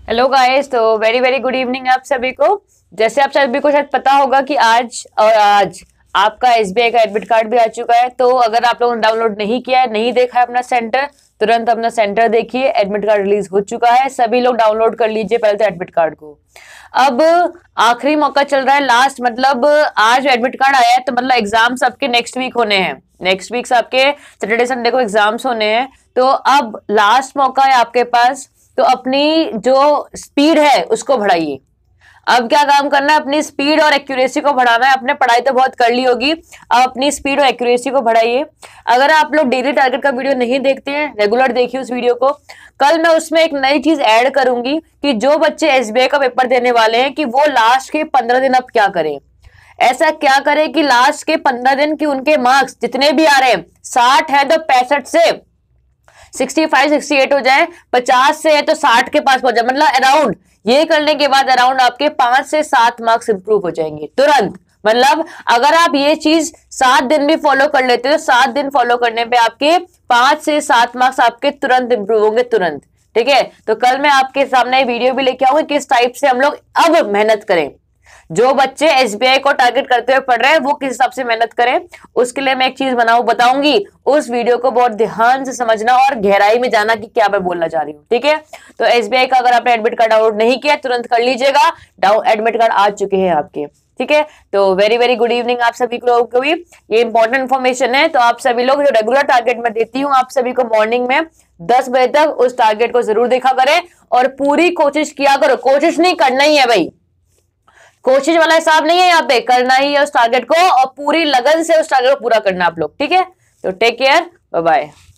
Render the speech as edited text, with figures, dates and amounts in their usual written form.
Hello guys, तो very very good evening आप सभी को। जैसे आप सभी को शायद पता होगा कि आज आपका एसबीआई का एडमिट कार्ड भी आ चुका है। तो अगर आप लोगों ने डाउनलोड नहीं किया है, नहीं देखा है अपना सेंटर, तुरंत अपना सेंटर देखिए। एडमिट कार्ड रिलीज हो चुका है, सभी लोग डाउनलोड कर लीजिए पहले तो एडमिट कार्ड को। अब आखिरी मौका चल रहा है, लास्ट मतलब आज एडमिट कार्ड आया है तो मतलब एग्जाम्स आपके नेक्स्ट वीक होने हैं। नेक्स्ट वीक आपके सैटरडे संडे को एग्जाम्स होने हैं, तो अब लास्ट मौका है आपके पास। तो अपनी जो स्पीड है उसको बढ़ाइए। अब क्या काम करना है, अपनी स्पीड और एक्यूरेसी को बढ़ाना है। आपने पढ़ाई तो बहुत कर ली होगी, अब अपनी स्पीड और एक्यूरेसी को बढ़ाइए। अगर आप लोग डेली टारगेट का वीडियो नहीं देखते हैं, रेगुलर देखिए उस वीडियो को। कल मैं उसमें एक नई चीज ऐड करूंगी कि जो बच्चे एसबीआई का पेपर देने वाले हैं कि वो लास्ट के 15 दिन अब क्या करें। ऐसा क्या करें कि लास्ट के 15 दिन की उनके मार्क्स जितने भी आ रहे हैं, 60 है तो 65 से 65 68 हो जाए, 50 से है तो 60 के पास पहुंच जाए, मतलब अराउंड। ये करने के बाद अराउंड आपके 5 से 7 मार्क्स इंप्रूव हो जाएंगे तुरंत। मतलब अगर आप ये चीज 7 दिन भी फॉलो कर लेते हो तो 7 दिन फॉलो करने पे आपके 5 से 7 मार्क्स आपके तुरंत इंप्रूव होंगे, तुरंत। ठीक है, तो कल मैं आपके सामने वीडियो भी लेके आऊंगी किस टाइप से हम लोग अब मेहनत करें। जो बच्चे एसबीआई को टारगेट करते हुए पढ़ रहे हैं वो किस हिसाब से मेहनत करें, उसके लिए मैं एक चीज बताऊंगी। उस वीडियो को बहुत ध्यान से समझना और गहराई में जाना कि क्या मैं बोलना चाह रही हूँ। ठीक है, तो एसबीआई का अगर आपने एडमिट कार्ड डाउनलोड नहीं किया तुरंत कर लीजिएगा। एडमिट कार्ड आ चुके हैं आपके। ठीक है, तो वेरी वेरी गुड इवनिंग आप सभी लोगों को भी। ये इंपॉर्टेंट इन्फॉर्मेशन है, तो आप सभी लोग जो रेगुलर टारगेट में देती हूँ आप सभी को मॉर्निंग में 10 बजे तक उस टारगेट को जरूर देखा करें और पूरी कोशिश किया करो। कोशिश नहीं, करना ही है भाई। कोशिश वाला हिसाब नहीं है, यहाँ पे करना ही है उस टारगेट को और पूरी लगन से उस टारगेट को पूरा करना आप लोग। ठीक है, तो टेक केयर, बाय बाय।